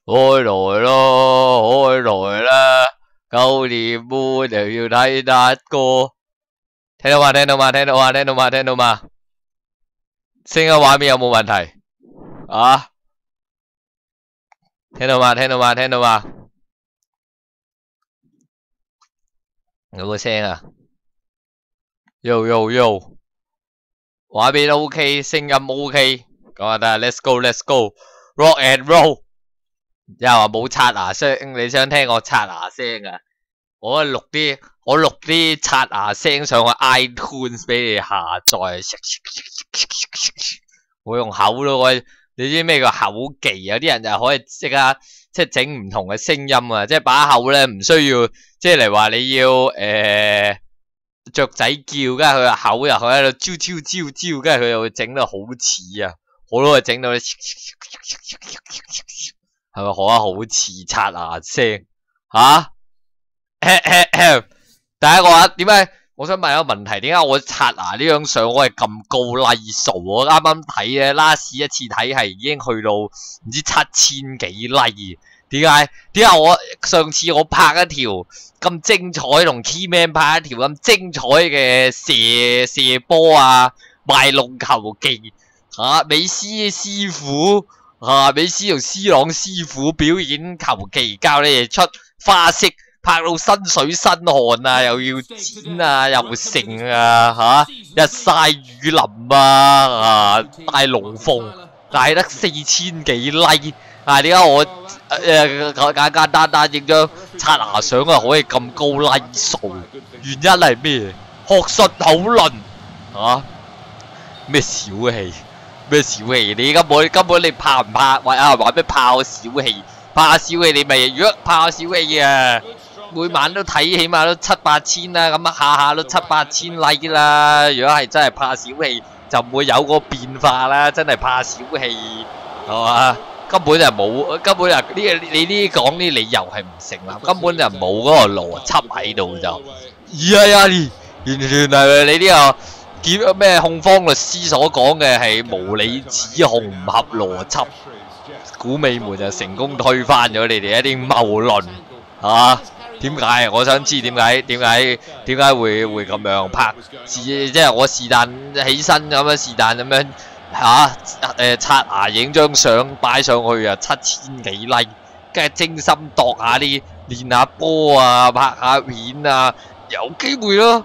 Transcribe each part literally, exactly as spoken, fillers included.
開來咯，開來啦！九年半就要睇達哥，聽到嘛？聽到嘛？聽到嘛？聽到嘛？聽到嘛？聲嘅畫面有冇問題？啊？聽到嘛？聽到嘛？聽到嘛？有冇聲啊 ？Yo yo yo， 畫面 OK， 聲音 OK， 咁啊得 ，Let's go，Let's go，Rock and roll。又話冇刷牙聲，你想聽我刷牙聲啊？我錄啲我錄啲刷牙聲上去 iTunes 俾你下載。我用口咯，我你知咩叫口技？有啲人就可以即刻即係整唔同嘅聲音啊！即係把口咧唔需要，即係嚟話你要誒雀仔叫，跟住佢個口又喺度招招招招，跟住佢又會整到好似啊！我都係整到你。係咪可好似刷牙聲吓？第一個話點解？我想問一個問題，點解我刷牙呢張相我係咁高 like 數？我啱啱睇咧 ，last 一次睇係已經去到唔知七千幾 like。點解？點解我上次我拍一條咁精彩，同 Keyman 拍一條咁精彩嘅射射波啊，賣龍球技吓、啊，美斯師傅。啊！美斯同 C 朗師傅表演球技，教你哋出花式，拍到身水身汗啊，又要剪啊，又剩啊，吓、啊、日曬雨淋啊，啊大龍鳳，但係得四千幾 like， 啊點解我誒、呃、簡簡單單影張刷牙相啊可以咁高 like 數？原因係咩？學術討論啊？咩小氣？咩小氣？你根本根本你怕唔怕？喂啊，話咩怕小氣？怕小氣你咪如果怕小氣啊，每晚都睇起碼都七八千啦，咁下下都七八千 like 啦。如果係真係怕小氣，就唔會有個變化啦。真係怕小氣係嘛？根本就冇，根本就呢個你呢講啲理由係唔成立，根本就冇嗰個邏輯喺度就。呀呀，完全係你呢個。檢咩控方律師所講嘅係無理指控，唔合邏輯，古美門就成功推翻咗你哋一啲謬論嚇。點解？我想知點解點解點解會會咁樣拍？即係我是但起身咁樣是但咁樣嚇誒刷牙影張相擺上去啊，七千幾 like， 跟住精心度下啲練下波啊，拍下片啊，有機會咯。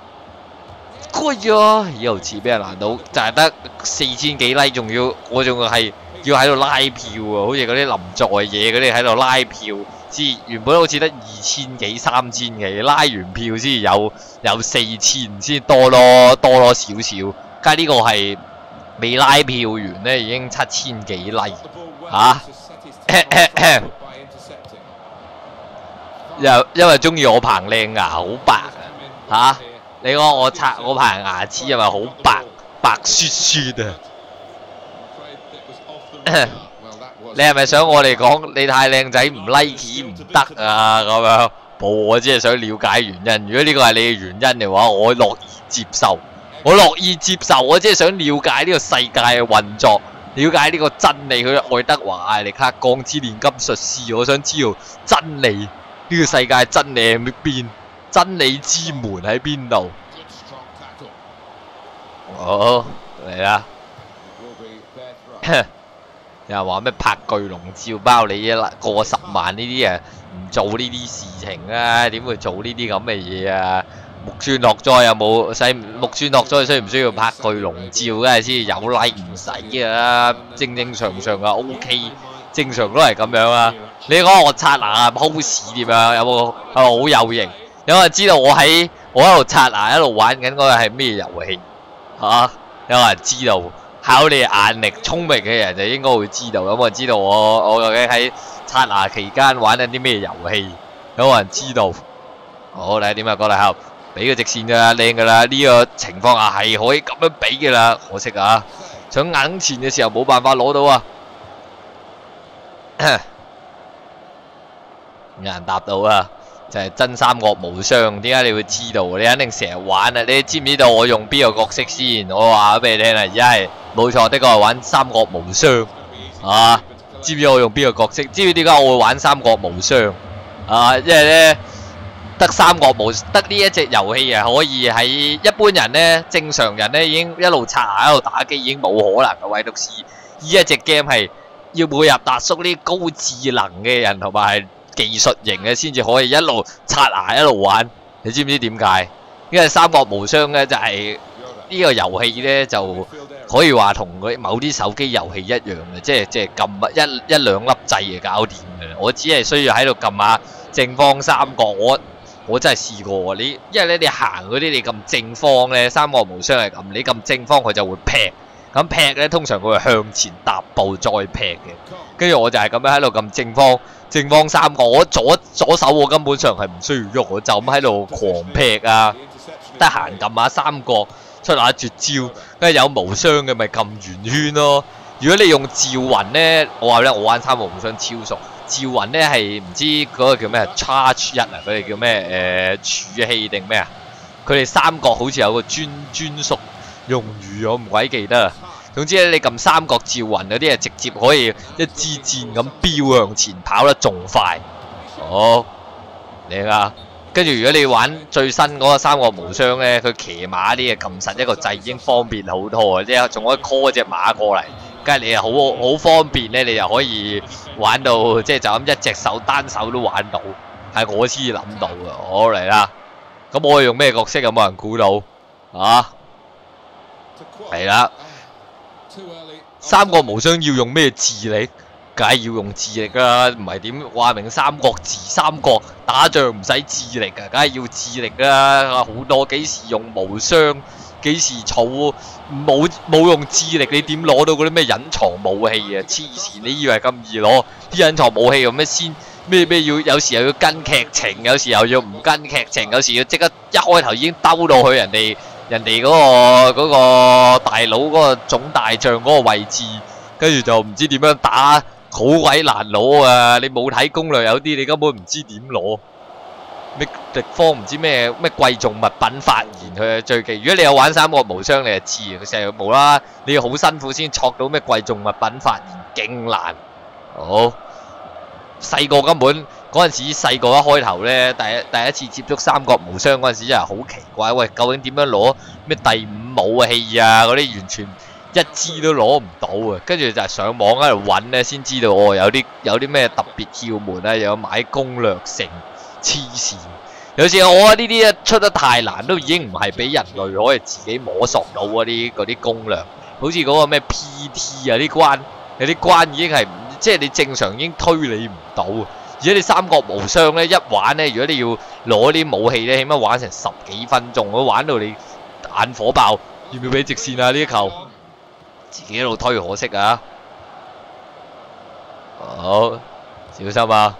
啊！以後似俾人攔到，就係得四千幾 like， 仲要我仲係要喺度拉票啊！好似嗰啲林在野嗰啲喺度拉票，先原本好似得二千幾、三千幾，拉完票先有有四千，先多咯多咯少少。加呢個係未拉票完咧，已經七千幾 like 嚇。又因為中意我棚靚牙好白啊嚇。你講我刷我排牙齒係咪好白白雪雪啊？你係咪想我哋講你太靚仔唔 like 唔得啊？咁樣冇，我只係想了解原因。如果呢個係你嘅原因嘅話，我樂意接受。我樂意接受，我只係想了解呢個世界嘅運作，了解呢個真理。佢愛德華艾力克鋼之煉金術師，我想知道真理呢、呢個世界真理喺邊？真理之門喺邊度？好嚟啦！又話咩拍巨龍照包你一過十萬呢啲啊？唔做呢啲事情啊？點會做呢啲咁嘅嘢啊？木村拓哉有冇使？木村拓哉需唔需要拍巨龍照嘅先有 like 唔使啊？正正常常啊 ，OK， 正常都係咁樣啊！你講我刷牙 pose 點樣？有冇係咪好有型？有人知道我喺我喺度刷牙，喺度玩緊嗰個係咩遊戲嚇？有人知道，考你眼力聰明嘅人就應該會知道。有冇人知道我我究竟喺刷牙期間玩緊啲咩遊戲？有冇人知道？好，睇下點啊，過嚟後俾個直線㗎啦，靚㗎啦。呢個情況下係可以咁樣俾㗎啦，可惜啊，搶眼前嘅時候冇辦法攞到啊！有人答到啊！就係真三國無雙，點解你會知道？你肯定成日玩啊！你知唔知道我用邊個角色先？我話俾你聽啦，而家係冇錯，的確係玩三國無雙啊！ 知唔知我用邊個角色？知唔知點解我會玩三國無雙？啊，因為咧得三國無得呢一隻遊戲啊，可以喺一般人咧、正常人咧已經一路刷牙一路打機已經冇可能嘅，唯獨是呢一隻 game 係要配合達叔呢高智能嘅人同埋係技術型嘅先至可以一路刷牙一路玩。你知唔知點解？因為三國無雙咧就係、是、呢個遊戲咧就可以話同佢某啲手機遊戲一樣嘅，即係即係撳一一兩粒掣就搞掂嘅。我只係需要喺度撳下正方三角，我我真係試過你，因為咧你行嗰啲你撳正方咧，三國無雙係咁，你撳正方佢就會劈，咁劈咧通常佢會向前踏步再劈嘅。跟住我就係咁樣喺度撳正方正方三角，我左左手我根本上係唔需要喐，我就咁喺度狂劈啊！得閒撳下三角出下絕招，跟住有無雙嘅咪撳圓圈咯。如果你用趙雲咧，我話咧我玩三國無雙超熟。趙雲咧係唔知嗰個叫咩 Charge 一啊，佢哋叫咩誒儲氣定咩啊？佢哋三國好似有個專專屬用語，我唔鬼記得啊。總之咧，你撳三角趙雲嗰啲係直接可以一支箭咁飆向前，跑得仲快。好靚啊！跟住如果你玩最新嗰個三國無雙咧，佢騎馬啲嘢撳實一個掣已經方便好多啊！即係仲可以 call 隻馬過嚟，跟住你又好好方便咧，你又可以玩到即係就咁一隻手單手都玩到，係我先諗到嘅。好嚟啦，咁我用咩角色有冇人估到啊？係啦，三國無雙要用咩智力？梗係要用智力啦，唔係點話明三國志三國打仗唔使智力噶，梗係要智力啦。好多幾時用無雙，幾時儲冇冇用智力，你點攞到嗰啲咩隱藏武器啊？黐線！你以為咁易攞啲隱藏武器有咩先咩咩要？有時又要跟劇情，有時又要唔跟劇情，有時要即刻一開頭已經兜到去人哋人哋嗰個嗰個大佬嗰個總大將嗰個位置，跟住就唔知點樣打。好鬼難攞啊！你冇睇攻略，有啲你根本唔知點攞。咩敵方唔知咩咩貴重物品發現佢最忌。如果你有玩三國無雙，你就知佢成日冇啦。你要好辛苦先戳到咩貴重物品發現，勁難。好細個根本嗰陣時，細個一開頭咧，第一第一次接觸三國無雙嗰陣時，真係好奇怪。喂，究竟點樣攞咩第五武器啊？嗰啲完全〜一支都攞唔到啊！跟住就係上網喺度揾咧，先知道哦，有啲有啲咩特別竅門啊，又有買攻略成黐線。有時我覺得呢啲一出得太難，都已經唔係俾人類可以自己摸索到嗰啲嗰啲攻略。好似嗰個咩 P T 啊啲關，有啲關已經係即係你正常已經推理唔到。而且你三國無雙咧一玩咧，如果你要攞啲武器咧，起碼玩成十幾分鐘，我玩到你眼火爆。要唔要俾直線啊？呢一球？自己一路推可惜啊！好小心啊！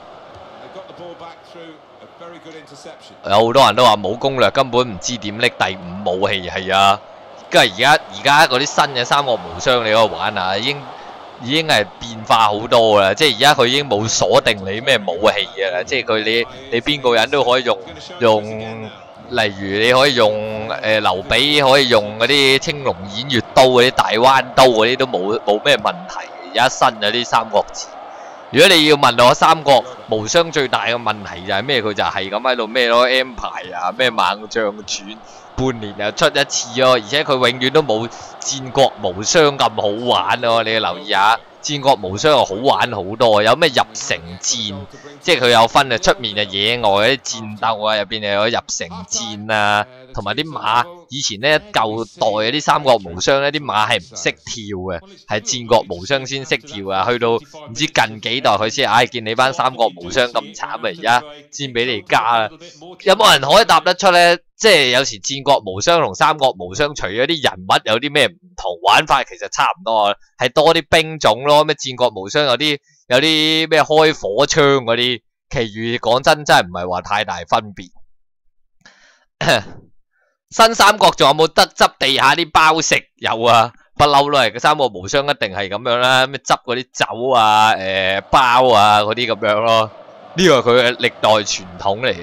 有好多人都話冇攻略，根本唔知點拎第五武器係啊！跟住而家而家嗰啲新嘅三國無雙你可以玩啊，已經已經係變化好多啦！即係而家佢已經冇鎖定你咩武器嘅啦，即係佢你你邊個人都可以用用。例如你可以用誒、呃、劉備可以用嗰啲青龍偃月刀嗰啲大彎刀嗰啲都冇冇咩問題。而家新嗰啲三國志，如果你要問我三國無雙最大嘅問題就係咩？佢就係咁喺度咩咯 M 牌啊，咩猛將傳半年又出一次咯，而且佢永遠都冇戰國無雙咁好玩咯。你要留意下。戰國無雙又好玩好多，有咩入城戰，即係佢有分啊，出面啊野外嗰啲戰鬥啊，入邊又有入城戰啊，同埋啲馬，以前咧舊代嗰啲三國無雙咧，啲馬係唔識跳嘅，係戰國無雙先識跳啊，去到唔知近幾代佢先，唉、哎、見你班三國無雙咁慘啊，而家先俾你加啦，有冇人可以答得出咧？即係有時戰國無雙同三國無雙，除咗啲人物有啲咩唔同玩法，其實差唔多，係多啲兵種咯。咩戰國無雙有啲有啲咩開火槍嗰啲，其餘講真真係唔係話太大分別。新三國仲有冇得執地下啲包食？有啊，不嬲都係三國無雙一定係咁樣啦，咩執嗰啲酒啊、誒、呃、包啊嗰啲咁樣咯。呢個係佢嘅歷代傳統嚟。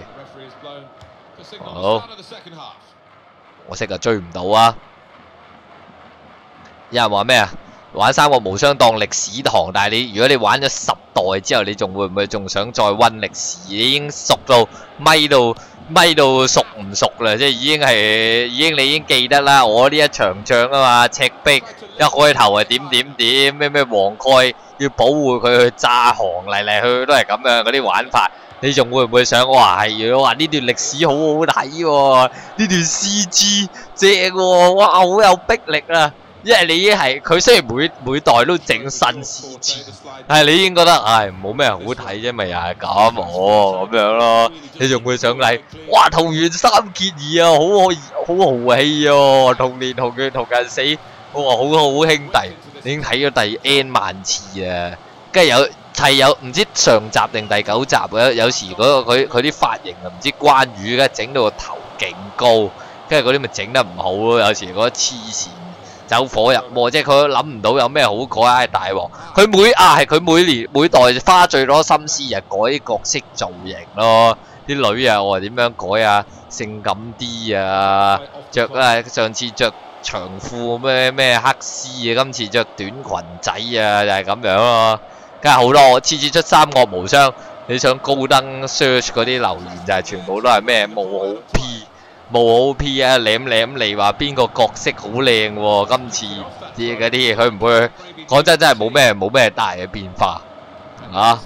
好，我識啊，追唔到啊！有人話咩啊？ 玩三國無雙當歷史堂，但係你如果你玩咗十代之後，你仲會唔會仲想再溫歷史？你已經熟到咪到咪到熟唔熟啦？即係已經係已經你已經記得啦。我呢一場仗啊嘛，赤壁一開頭係點點點咩咩黃蓋要保護佢去炸降嚟嚟去去都係咁樣嗰啲玩法。你仲會唔會想哇係如果話呢段歷史好好睇喎？呢段 C G 正喎，哇好有逼力啊！因為你已經係佢雖然每每代都整新 C G， 但係你已經覺得唉冇咩好睇啫，咪又係咁哦咁樣咯。你仲會想睇哇桃園三結義啊，好可好豪氣啊！同年同月同日死，哇好好兄弟，你已經睇咗第 N 萬次啊！跟住有係有唔知上集定第九集嘅，有時嗰個佢佢啲髮型啊唔知關羽嘅整到個頭勁高，跟住嗰啲咪整得唔好咯，有時覺得黐線。走火入魔，即係佢諗唔到有咩好改啊！大鑊，佢每啊係佢每年每代花最多心思就改啲角色造型咯，啲女啊我話點樣改啊，性感啲啊，着啊上次着長褲咩咩黑絲啊，今次着短裙仔啊，就係、是、咁樣咯。梗係好多，次次出三國無雙，你想高登 search 嗰啲留言就係全部都係咩冇好 P。冇 O P 啊，舐舐嚟話邊個角色好靚喎？今次啲嗰啲嘢，佢唔會講真，真係冇咩冇咩大嘅變化啊！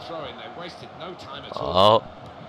好，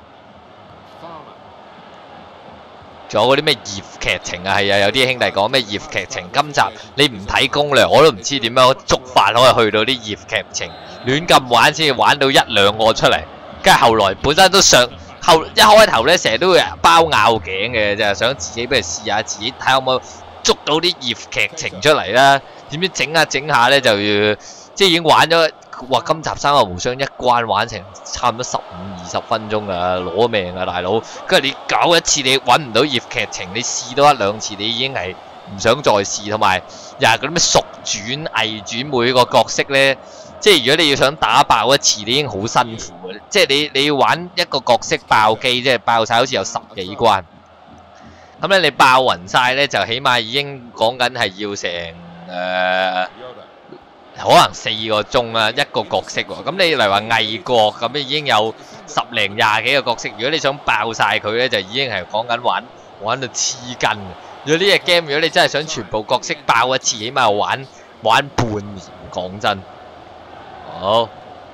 仲有嗰啲咩葉劇情啊，係啊，有啲兄弟講咩葉劇情，今集你唔睇攻略，我都唔知點樣觸發可以去到啲葉劇情，亂咁玩先至玩到一兩個出嚟，跟住後來本身都上。後一開頭咧，成日都會包拗頸嘅，就係想自己不如試下自己睇下可唔可以捉到啲葉劇情出嚟啦。點知整下整下咧就要，即係已經玩咗，哇！今集三國無雙一關玩成差唔多十五二十分鐘啊，攞命啊大佬！跟住你搞一次你揾唔到葉劇情，你試多一兩次你已經係唔想再試，同埋又係嗰啲咩熟轉偽轉每個角色咧。即係如果你要想打爆一次，你已經好辛苦嘅。即係你你要玩一個角色爆機，即係爆晒好似有十幾關。咁咧你爆暈晒咧，就起碼已經講緊係要成誒、呃、可能四個鐘啊一個角色喎。咁你例如話魏國咁，已經有十零廿幾個角色。如果你想爆晒佢咧，就已經係講緊玩玩到黐筋。如果呢隻 game 如果你真係想全部角色爆一次，起碼玩玩半年。講真。好，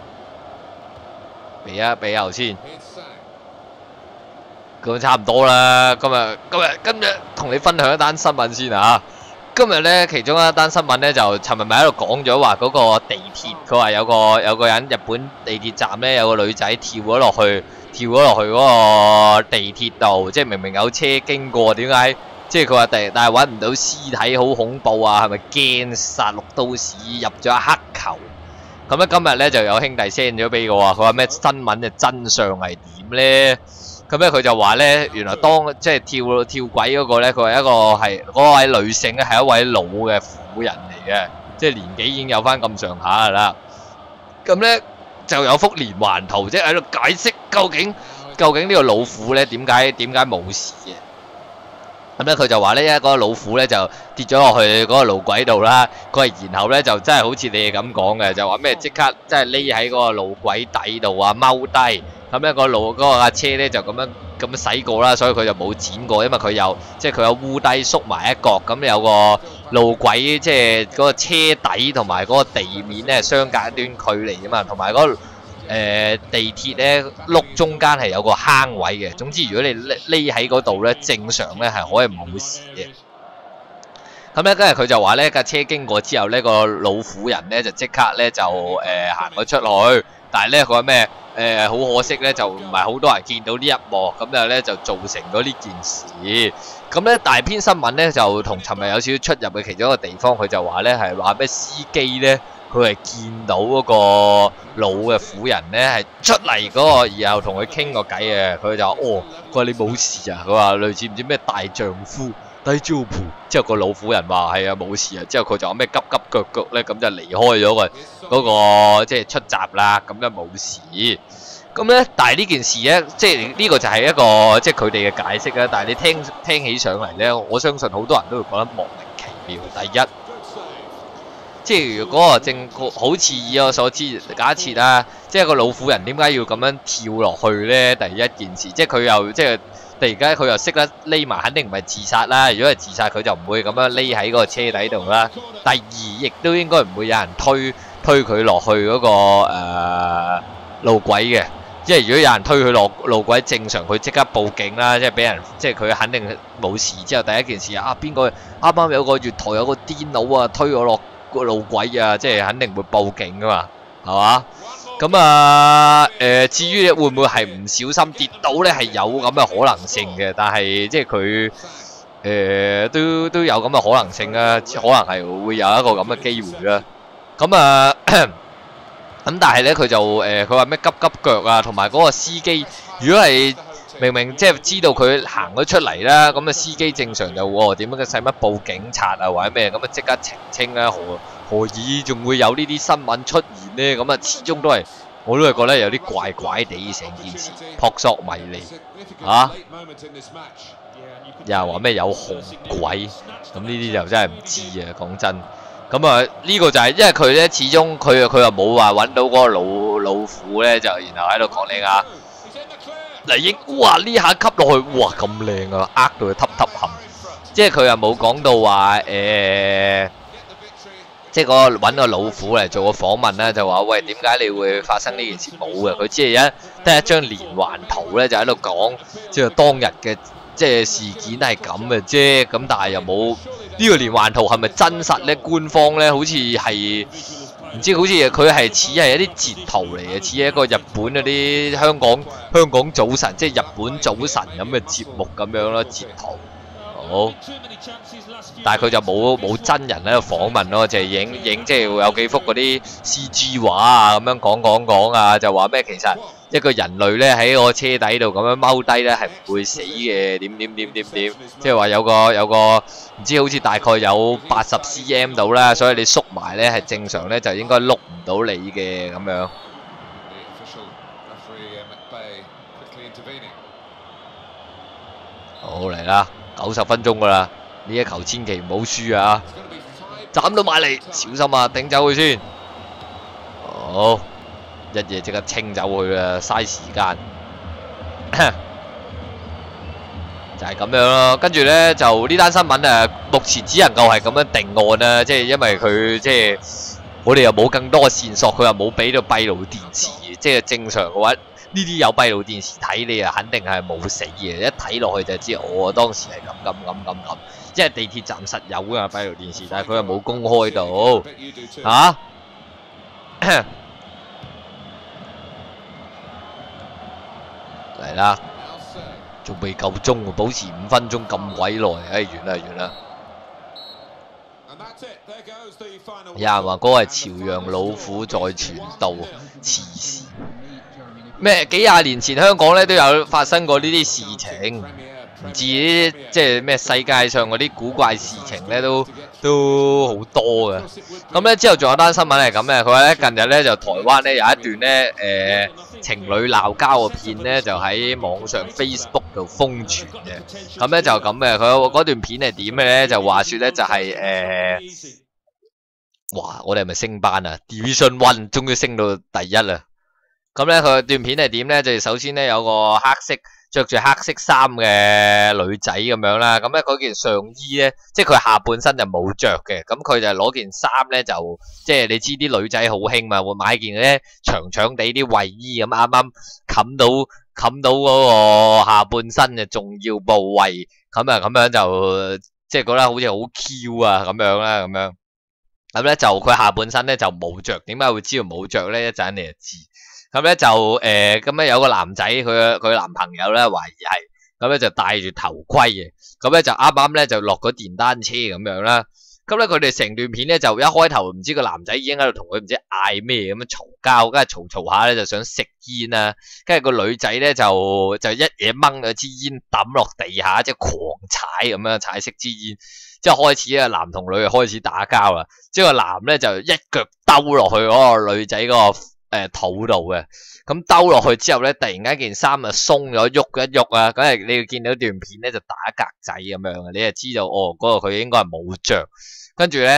俾一俾油先，咁差唔多啦。今日今日今日同你分享一單新聞先啊！今日咧其中一單新聞咧就尋日咪喺度講咗話嗰個地鐵，佢話有個有個人日本地鐵站咧有個女仔跳咗落去，跳咗落去嗰個地鐵度，即係明明有車經過，點解？即係佢話第但係揾唔到屍體，好恐怖啊！係咪驚殺戮都市入咗黑球？咁咧今日咧就有兄弟 send 咗俾我啊，佢話咩新聞嘅真相係點咧？咁咧佢就話咧，原來當即係跳跳軌嗰個咧，佢係一個係嗰位女性咧，係一位老嘅婦人嚟嘅，即係年紀已經有翻咁上下噶啦。咁咧就有幅連環圖，即係喺度解釋究竟究竟呢個老婦咧點解點解冇事嘅。咁咧佢就話咧，一嗰個老虎咧就跌咗落去嗰個路軌度啦。佢係然後咧就真係好似你哋咁講嘅，就話咩即刻即係匿喺嗰個路軌底度啊踎低。咁咧個路嗰個架車咧就咁樣咁樣駛過啦，所以佢就冇剪過，因為佢有即係佢有烏低縮埋一角，咁有個路軌即係嗰個車底同埋嗰個地面咧相隔一段距離啊嘛，同埋嗰個。誒、呃、地鐵咧轆中間係有個坑位嘅，總之如果你匿喺嗰度咧，正常咧係可以冇事嘅。咁咧，跟住佢就話咧架車經過之後呢，個老婦人咧就即刻咧就誒行咗出去，但係咧佢話咩誒好可惜咧就唔係好多人見到呢一幕，咁就咧就造成咗呢件事。咁咧大篇新聞咧就同尋日有少少出入嘅其中一個地方，佢就話咧係話咩司機咧。佢係見到嗰個老嘅婦人咧，係出嚟嗰個，然後同佢傾個偈嘅。佢就話：哦，佢話你冇事啊。佢話類似唔知咩大丈夫低招盤。之後個老婦人話：係啊，冇事啊。之後佢就話咩急急腳腳咧，咁就離開咗佢嗰個即係出閘啦。咁就冇事。咁咧，但係呢件事咧，即係呢個就係一個即係佢哋嘅解釋啦。但係你聽聽起上嚟咧，我相信好多人都會覺得莫名其妙。第一。 即係如果個正好似以我所知，假設啦，即係個老婦人點解要咁樣跳落去咧？第一件事，即係佢又即係突然間佢又識得匿埋，肯定唔係自殺啦。如果係自殺，佢就唔會咁樣匿喺嗰個車底度啦。第二，亦都應該唔會有人推推佢落去嗰、嗰個誒、呃、路軌嘅。即係如果有人推佢落路軌，正常佢即刻報警啦，即係俾人，即係佢肯定冇事之後，第一件事啊，邊個啱啱有個月台有個癲佬啊，推我落個路軌啊，即係肯定會報警噶嘛，係嘛？咁啊，誒、呃，至於會唔會係唔小心跌倒咧，係有咁嘅可能性嘅，但係即係佢誒都都有咁嘅可能性啊，可能係會有一個咁嘅機會啦。咁啊。咁但係咧，佢就誒，佢話咩急急腳啊，同埋嗰個司機，如果係明明即係知道佢行咗出嚟啦，咁啊司機正常就喎點樣嘅使乜報警察啊或者咩，咁啊即刻澄清啦，何何以仲會有呢啲新聞出現呢？咁啊始終都係，我都係覺得有啲怪怪地成件事，撲朔迷離啊！又話咩有紅鬼，咁呢啲就真係唔知啊，講真。咁啊，呢個就係因為佢咧，始終佢佢又冇話揾到嗰個老老虎咧，就然後喺度講你啊，黎英，哇呢下吸落去，哇咁靚啊，呃到佢揼揼冚，即係佢又冇講到話誒，即係嗰個揾個老虎嚟做個訪問咧，就話喂點解你會發生呢件事冇嘅？佢只係一得一張連環圖咧，就喺度講即係當日嘅即係事件係咁嘅啫，咁但係又冇。呢個連環圖係咪真實咧？官方咧好似係唔知，好似佢係似係一啲截圖嚟嘅，似一個日本嗰啲香港香港早晨，即係日本早晨咁嘅節目咁樣咯，截圖。好，但係佢就冇冇真人喺度訪問咯，就係影影即係會有幾幅嗰啲 C G 畫啊，咁樣講講講啊，就話咩其實一個人類咧喺個車底度咁樣踎低咧係唔會死嘅，點點點點點，即係話有個有個唔知好似大概有八十 cm 度啦，所以你縮埋咧係正常咧就應該碌唔到你嘅咁樣。好嚟啦！九十分鐘噶啦，呢一球千祈唔好輸啊！斬到埋嚟，小心啊！頂走佢先。好，一嘢即刻清走佢啊！嘥時間，就係咁樣咯。跟住咧就呢單新聞誒，目前只能夠係咁樣定案啦。即係因為佢即係我哋又冇更多嘅線索，佢又冇俾到閉路電視。即係正常嘅話。呢啲有閉路電視睇你啊，肯定係冇死嘅，一睇落去就知我當時係咁咁咁咁咁，即係地鐵站實有㗎閉路電視，但係佢又冇公開到嚇。嚟啦，仲未夠鐘喎，保持五分鐘咁鬼耐，唉完啦完啦。有人話嗰個係朝陽老虎在傳道，黐線。咩？幾廿年前香港咧都有發生過呢啲事情，唔知呢啲即係咩世界上嗰啲古怪事情咧都都好多嘅。咁咧之後仲有單新聞係咁嘅，佢話咧近日咧就台灣咧有一段咧誒、呃、情侶鬧交嘅片咧就喺網上 Facebook 度瘋傳嘅。咁咧就咁嘅，佢嗰段片係點嘅咧？就話説咧就係、是、誒、呃，哇！我哋係咪升班啊 ？Division One 終於升到第一啦！咁咧佢段片係點咧？就首先咧有個黑色着住黑色衫嘅女仔咁樣啦。咁咧嗰件上衣咧，即係佢下半身就冇着嘅。咁佢就攞件衫咧，就即係你知啲女仔好興嘛，會買件咧長長地啲衛衣咁，啱啱冚到冚到嗰個下半身嘅重要部位。咁啊咁樣就即係覺得好似好 Q 啊咁樣啦，咁樣咁咧就佢下半身咧就冇着。點解會知道冇着咧？一陣你就知。咁咧就誒，咁、呃、咧有個男仔，佢佢男朋友咧懷疑係，咁咧就戴住頭盔嘅，咁咧就啱啱咧就落咗電單車咁樣啦。咁咧佢哋成段片咧就一開頭唔知個男仔已經喺度同佢唔知嗌咩咁樣嘈交，跟住嘈嘈下咧就想食煙啦，跟住個女仔咧就就一嘢掹咗支煙抌落地下，即係狂踩咁樣踩熄支煙，之後開始啊男同女開始打交啦，之後個男咧就一腳兜落去嗰個女仔嗰個。誒、呃，肚度嘅，咁兜落去之後咧，突然間件衫啊鬆咗，喐一喐啊，咁係你要見到段片咧就打格仔咁樣嘅，你就知道哦，嗰、那個佢應該係冇着，跟住咧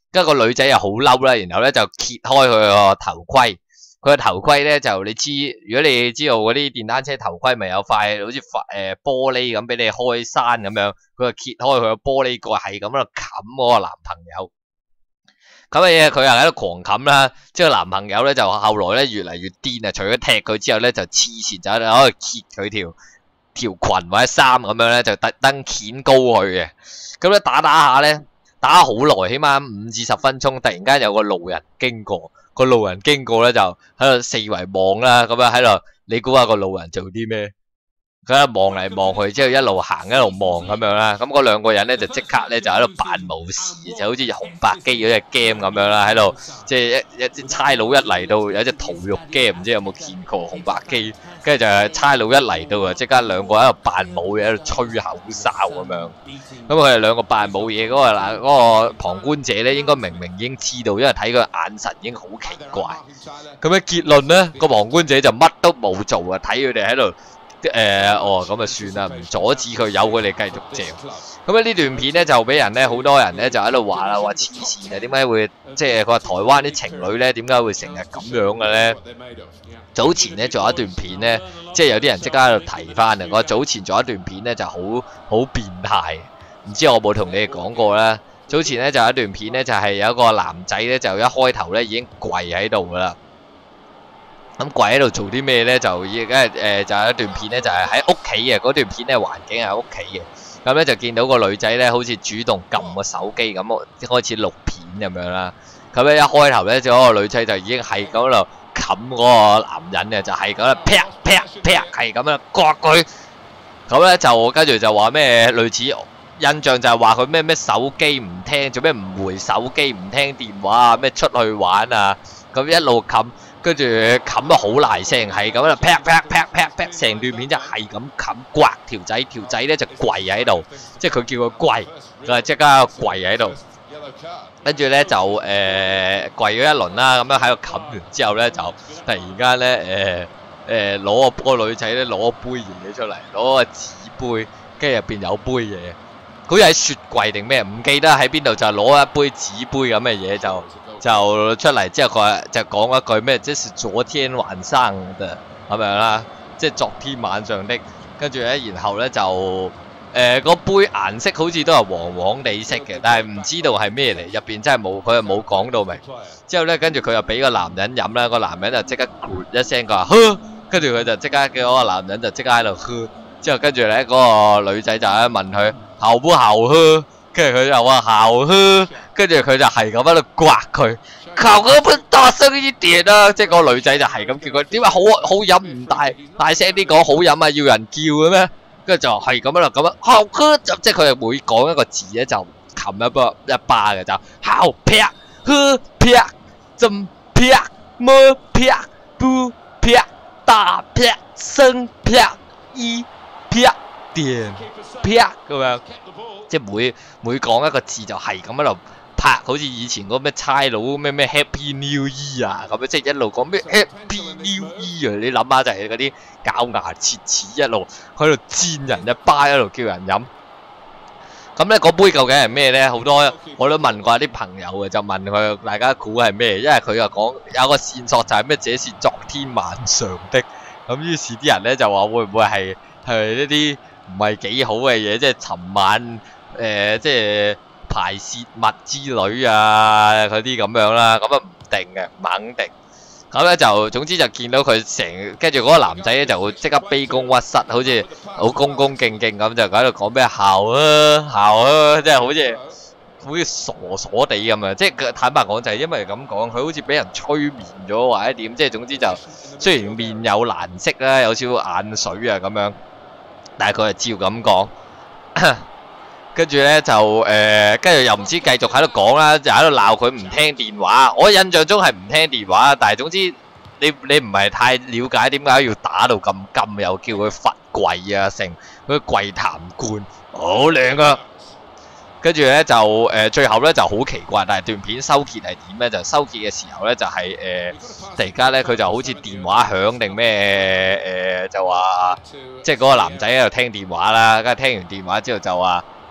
跟住個女仔又好嬲啦，然後咧就揭開佢個頭盔。佢個頭盔咧就你知，如果你知道嗰啲電單車頭盔咪有塊好似誒玻璃咁俾你開閂咁樣，佢就揭開佢個玻璃蓋，係咁喺度冚嗰個男朋友。咁嘅嘢佢又喺度狂冚啦，即係個男朋友咧就後來咧越嚟越癲啊！除咗踢佢之後咧，就黐線就喺度揭佢條條裙或者衫咁樣咧，就特登掀高佢嘅。咁咧打打下咧，打好耐，起碼五至十分鐘，突然間有個路人經過，個路人經過咧就喺度四圍望啦，咁樣喺度，你估下個路人做啲咩？佢喺度望嚟望去，之後一路行一路望咁樣啦。咁嗰兩個人咧就即刻咧就喺度扮無事，就好似紅白機嗰隻 game 咁樣啦，喺度即係一一啲差佬一嚟到有隻屠肉 game，唔知有冇見過紅白機？跟住就係差佬一嚟到啊，即刻兩個喺度扮冇嘢，喺度吹口哨咁樣。咁佢哋兩個扮冇嘢嗰個嗱嗰個旁觀者咧，應該明明已經知道，因為睇佢眼神已經好奇怪。咁樣結論咧，個旁觀者就乜都冇做啊，睇佢哋喺度。誒、呃、哦咁啊算啦，唔阻止佢，由佢哋繼續嚼。咁啊呢段片咧就俾人咧好多人咧就喺度話啦，話黐線啊，點解會即係佢話台灣啲情侶咧點解會成日咁樣嘅咧？早前咧仲有一段片咧，即係有啲人即刻喺度提翻啊！我早前仲有一段片咧就好好變態，唔知我冇同你哋講過啦。早前咧就有一段片咧就係、是、有一個男仔咧就一開頭咧已經跪喺度噶啦。咁跪喺度做啲咩咧？就而家誒就有一段片咧，就係喺屋企嘅嗰段片咧，環境係屋企嘅。咁咧就見到個女仔咧，好似主動撳個手機咁，開始錄片咁樣啦。咁咧一開頭咧，就嗰個女仔就已經係咁喺度冚嗰個男人嘅，就係咁樣啪啪啪係咁樣刮佢。咁咧就跟住就話咩類似印象就係話佢咩咩手機唔聽，做咩唔回手機唔聽電話啊？咩出去玩啊？咁一路冚。跟住冚得好大聲，係咁啦，啪啪啪啪啪，成段片就係咁冚刮條仔，條仔咧就跪喺度，即係佢叫佢跪，佢即刻跪喺度。跟住咧就誒、呃、跪咗一輪啦，咁樣喺度冚完之後咧，就突然間咧誒誒攞個個女仔咧攞杯嘢出嚟，攞個紙杯，跟住入邊有杯嘢，好似喺雪櫃定咩，唔記得喺邊度，就攞一杯紙杯咁嘅嘢就。就出嚟之後，佢就講一句咩？即是昨天晚上嘅咁樣啦，即係昨天晚上的。跟住咧，然後咧就誒、呃、個杯顏色好似都係黃黃地色嘅，但係唔知道係咩嚟，入邊真係冇，佢又冇講到明。之後咧，跟住佢又俾個男人飲啦，個男人就即刻咕一聲，佢話喝，跟住佢就即刻叫嗰個男人就即刻喺度喝。之後跟住咧，嗰、那個女仔就喺度問佢好不好喝？跟住佢就話好喝，跟住佢就係咁喺度刮佢，求佢噴大聲啲點啊！即係嗰個女仔就係咁叫佢，點解好好飲唔大大聲啲講好飲啊？要人叫嘅咩？跟住就係咁喺度咁樣，好喝就即係佢係每講一個字咧就冚一巴一巴嘅就好啪喝啪怎啪麼啪不啪大啪聲啪一啪點啪咁樣。即係每每講一個字就係咁喺度拍，好似以前嗰咩差佬咩咩 Happy New Year 啊咁樣，即係一路講咩 Happy New Year， 你諗下就係嗰啲咬牙切齒一路喺度煎人一巴，一路叫人飲。咁咧嗰杯究竟係咩咧？好多我都問過啲朋友嘅，就問佢大家估係咩？因為佢又講有個線索就係咩？這是昨天晚上的。咁於是啲人咧就話會唔會係係呢啲唔係幾好嘅嘢？即係尋晚。誒、呃，即係排泄物之類啊，嗰啲咁樣啦，咁啊唔定嘅，唔肯定。咁咧就總之就見到佢成，跟住嗰個男仔咧就會即刻卑躬屈膝，好似好恭恭敬敬咁，就喺度講咩校啊校啊，即係好似好似傻傻地咁樣。即係坦白講就係因為咁講，佢好似俾人催眠咗或者點，即係總之就雖然面有難色啦，有少少眼水啊咁樣，但係佢係照咁講。跟住咧就誒，跟、呃、住又唔知繼續喺度講啦，就喺度鬧佢唔聽電話。我印象中係唔聽電話，但係總之你你唔係太了解點解要打到咁金，又叫佢罰跪啊，成嗰啲跪壇冠好靚啊！跟住咧就誒、呃，最後咧就好奇怪，但係段片收結係點咧？就收結嘅時候咧就係、是、誒、呃，突然間咧佢就好似電話響定咩誒，就話即係嗰個男仔喺度聽電話啦，跟住聽完電話之後就話。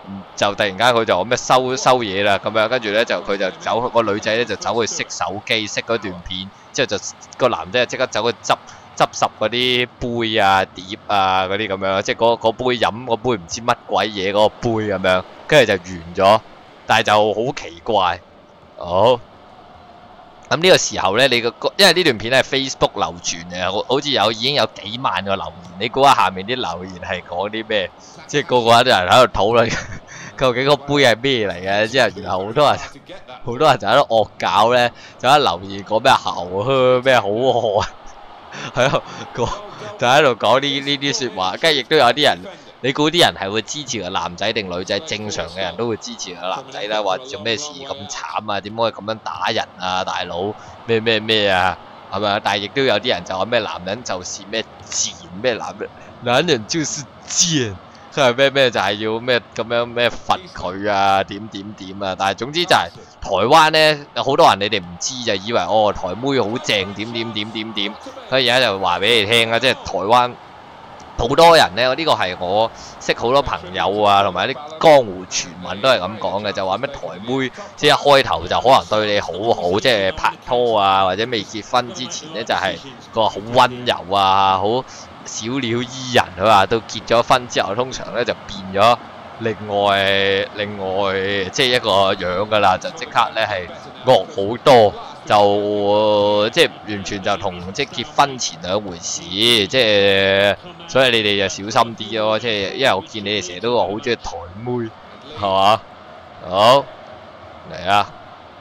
就突然間佢就話咩收收嘢啦咁樣，跟住咧就佢就走個女仔咧就走去熄手機，熄嗰段片，之後就個男仔就即刻走去執執拾嗰啲杯啊碟啊嗰啲咁樣，即係嗰嗰杯飲嗰杯唔知乜鬼嘢嗰個杯咁樣，跟住就完咗，但係就好奇怪，好。咁呢個時候咧，你個因為呢段片係 Facebook 流傳嘅，好似有已經有幾萬個留言，你估下下面啲留言係講啲咩？即係個個都人喺度討論究竟個杯係咩嚟嘅，之後然後好多人好多人就喺度惡搞咧，就喺度留言講咩喉香咩好餓，喺度講就喺度講呢呢啲説話，跟住亦都有啲人。你估啲人係會支持個男仔定女仔？正常嘅人都會支持個男仔啦，話做咩事咁慘啊？點可以咁樣打人啊？大佬咩咩咩啊？係咪啊？但係亦都有啲人就話咩男人就是咩賤咩男人，男人就是賤，佢係咩咩就係要咩咁樣咩罰佢啊？點點點啊！但係總之就係台灣咧，有好多人你哋唔知就以為哦台妹好正點點點點點，所以而家就話俾你聽啦，即係台灣。好多人咧，呢、這個係我識好多朋友啊，同埋啲江湖傳聞都係咁講嘅，就話咩台妹即係一開頭就可能對你好好，即係拍拖啊或者未結婚之前咧就係、是、個好温柔啊，好小鳥依人佢話，到結咗婚之後通常咧就變咗另外另外即係一個樣噶啦，就即刻咧係惡好多。就即係完全就同即係結婚前兩回事，即係所以你哋就小心啲咯。即係因為我見你哋成日都話好中意台妹，係嘛？好嚟啊！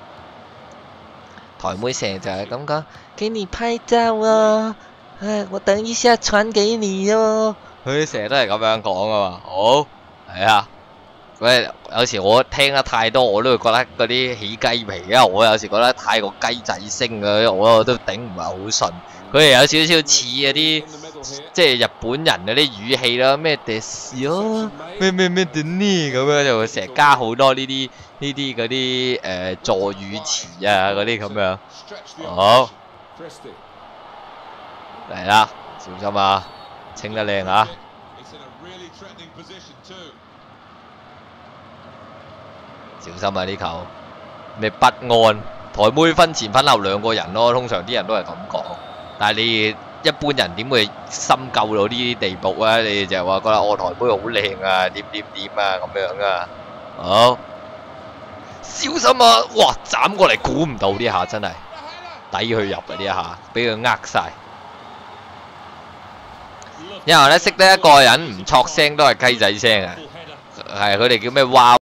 台妹成日就係咁講，給你拍照啊！唉，我等一下傳給你哦。佢成日都係咁樣講噶嘛。好係啊。喂，有時我聽得太多，我都會覺得嗰啲起雞皮，因為我有時覺得太過雞仔聲嘅，我都頂唔係好順。佢哋有少少似嗰啲即係日本人嗰啲語氣啦，咩迪士咯，咩咩咩迪呢咁樣，就會成日加好多呢啲呢啲嗰啲誒助語詞啊嗰啲咁樣。好，嚟啦，小心啊，清得靚啊！小心啊！呢球咩不安？台妹分前分後兩個人咯，通常啲人都係咁講。但係你一般人點會深究到呢啲地步啊？你就係話覺得我台妹好靚啊，點點點啊咁樣啊？好小心啊！哇，斬過嚟估唔到呢下真係抵佢入啊！呢一下俾佢呃晒。因為咧識得一個人唔錯聲都係雞仔聲啊，係佢哋叫咩蛙？